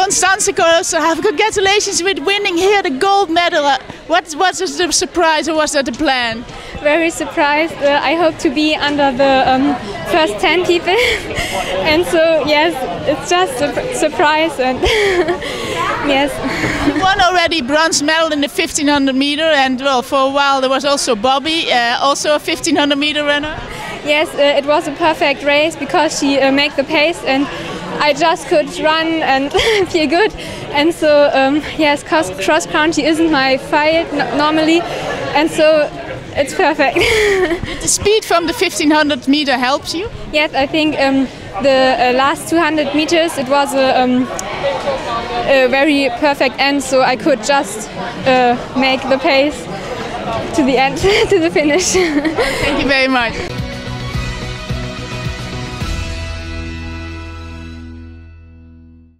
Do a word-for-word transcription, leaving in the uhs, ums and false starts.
Konstanze Klosterhalfen, congratulations with winning here the gold medal. What was the surprise, or was that the plan? Very surprised. Uh, I hope to be under the um, first ten people, and so yes, it's just a surprise. And yes, you won already bronze medal in the fifteen hundred meter, and well, for a while there was also Bobby, uh, also a fifteen hundred meter runner. Yes, uh, it was a perfect race because she uh, made the pace, and I just could run and feel good. And so um, yes, cross country isn't my field normally, and so it's perfect. Did the speed from the fifteen hundred meter helps you? Yes, I think um, the uh, last two hundred meters it was a, um, a very perfect end, so I could just uh, make the pace to the end, to the finish. Thank you very much.